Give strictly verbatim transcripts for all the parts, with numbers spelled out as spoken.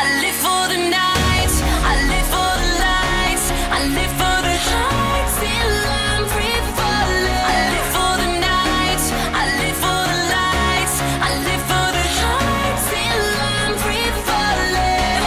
live for the night, I live for the lights, I live for the heights till I'm free falling. I live for the night, I live for the lights, I live for the heights till I'm free falling.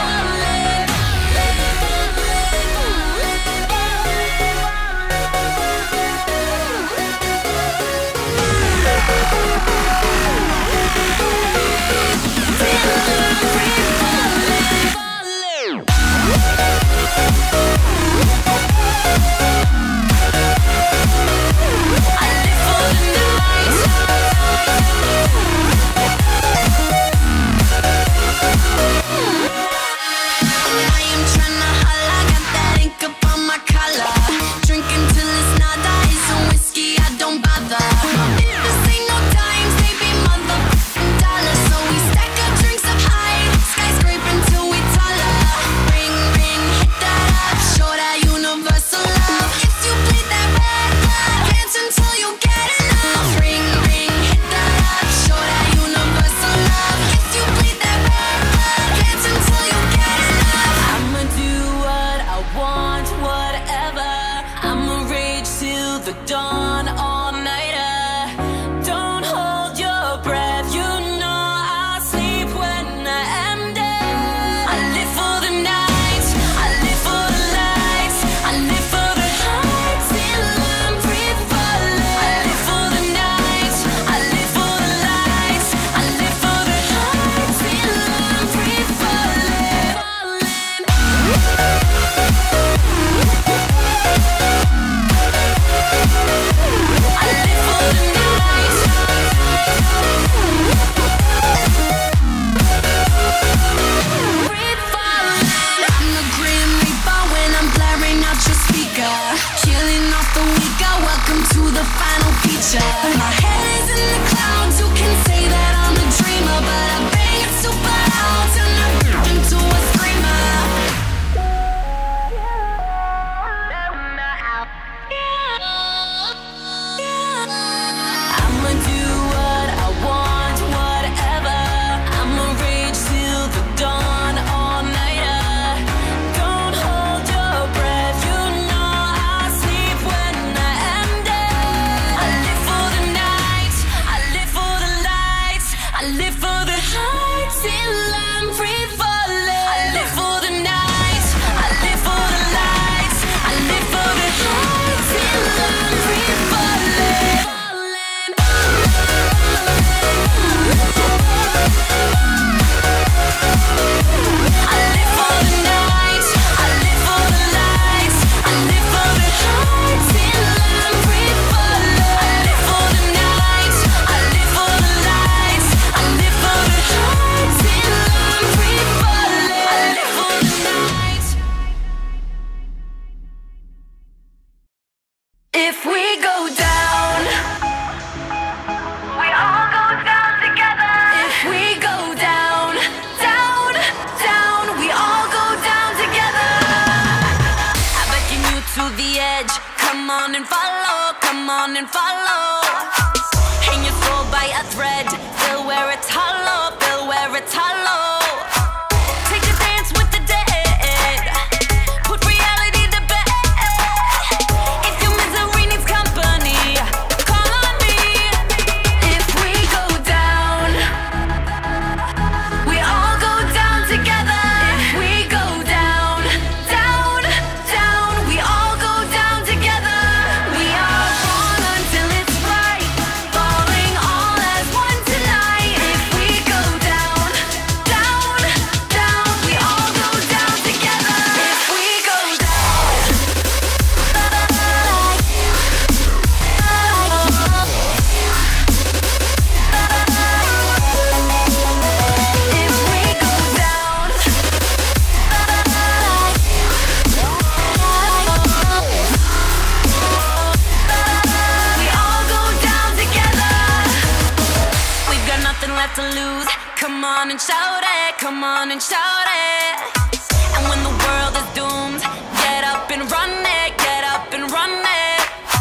to lose. Come on and shout it, come on and shout it. And when the world is doomed, get up and run it, get up and run it.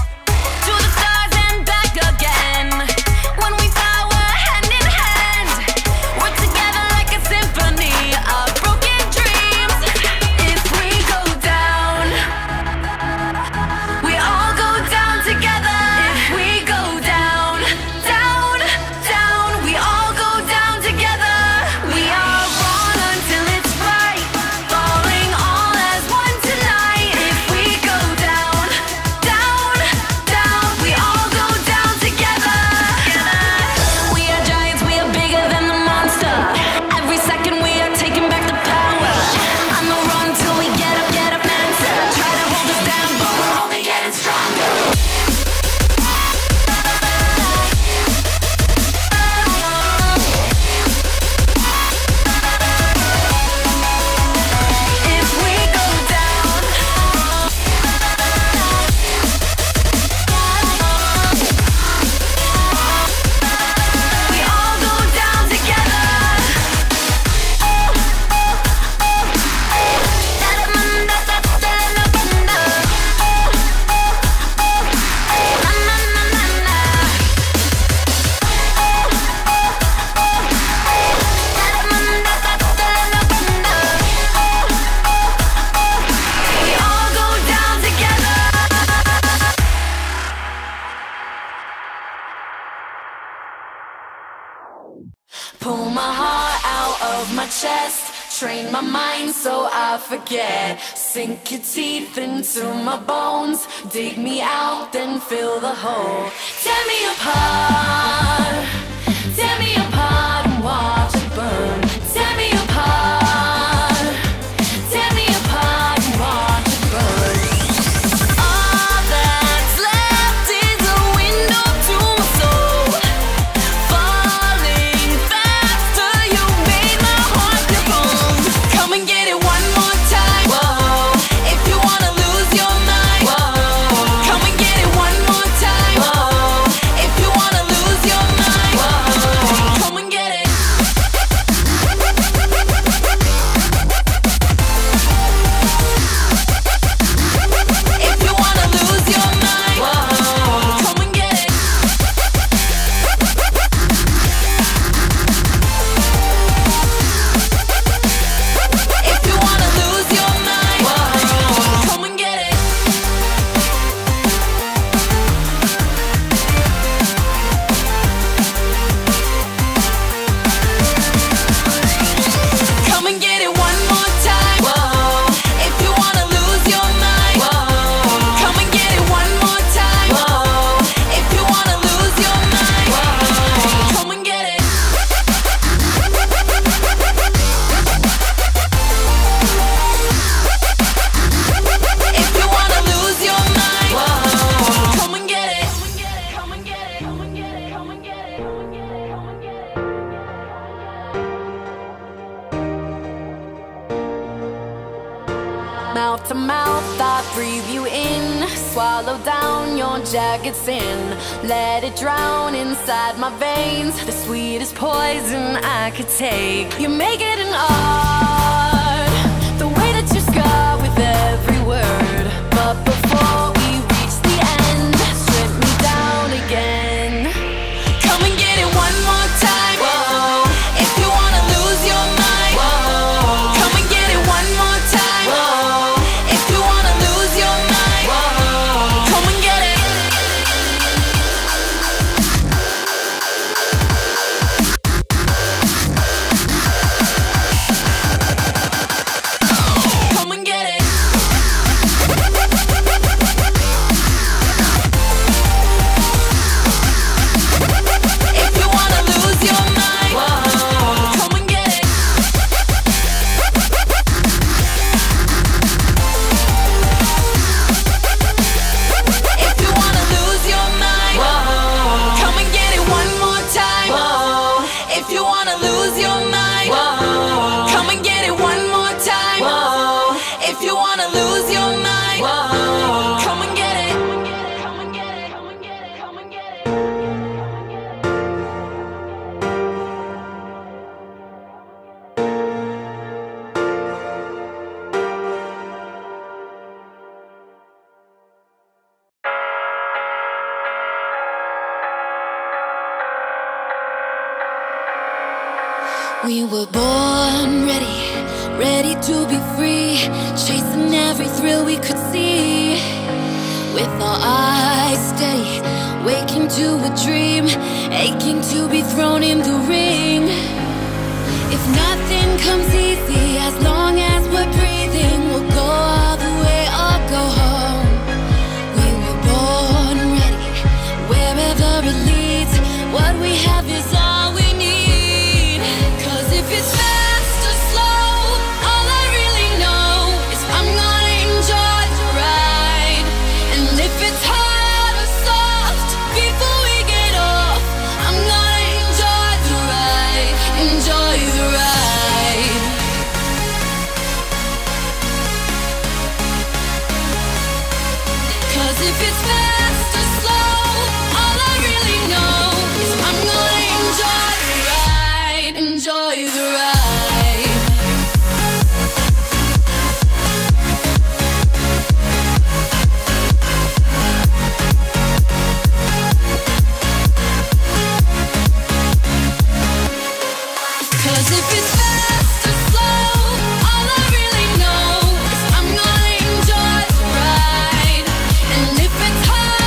To the stars and back again. When we fly, we're hand in hand. We're together like a symphony, a broken dream. train my mind so I forget. Sink your teeth into my bones, dig me out, then fill the hole. Tear me apart, tear me apart and watch it burn. Tear me apart, tear me apart and watch it burn. All that's left is a window to my soul, falling faster. You made my heart your bone. Come and get it one more time. Whoa, if you wanna lose your mind. Whoa, come and get it one more time. Whoa, if you wanna lose your mind. Whoa, come and get it. If you wanna lose your mind. Whoa, come and get it. If you wanna lose your mind. Whoa, come and get it. Come and get it one more time. Whoa, if you wanna lose your mind. Whoa, come and get it one more time. Whoa, if you wanna lose your mind. Whoa, come and get it. If you wanna lose your mind. Whoa, come and get it. Come and get it. Come and get it. Come and get it. Come and get it. Come and get it. Mouth to mouth, I breathe you in. Swallow down your jagged sin. Let it drown inside my veins. The sweetest poison I could take. You make it an art, the way that you scar with every word. But before we reach the end, strip me down again. Come and get it one more time. Whoa, if you wanna lose your mind. Whoa, come and get it one more time. Whoa, if you wanna lose your mind. Whoa, come and get it. Come and get it. If you wanna lose your mind. Whoa, come and get it. If you wanna lose your mind. Whoa, come and get it one more time. Whoa, if you wanna lose your mind. Whoa, come and get it one more time. Whoa, if you wanna lose your mind. Whoa, come and get it. Come and get it. Come and get it. Come and get it. We were born ready, ready to be free, chasing every thrill we could see. With our eyes steady, waking to a dream, aching to be thrown in the ring. If nothing comes easy, as long as we're breathing, we'll go all the way or go home. We were born ready, wherever it leads, what we have is all we need. Cause if it's fast or slow, all I really know is I'm gonna enjoy the ride. And if it's hard or soft, before we get off, I'm gonna enjoy the ride, enjoy the ride. Cause if it's fast or slow, all I really know is I'm gonna enjoy the ride, enjoy the ride. Cause if it's fast or slow, all I really know is I'm gonna enjoy the ride. And if it's hard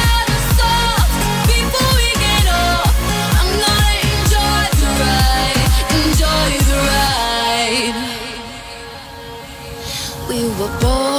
We were born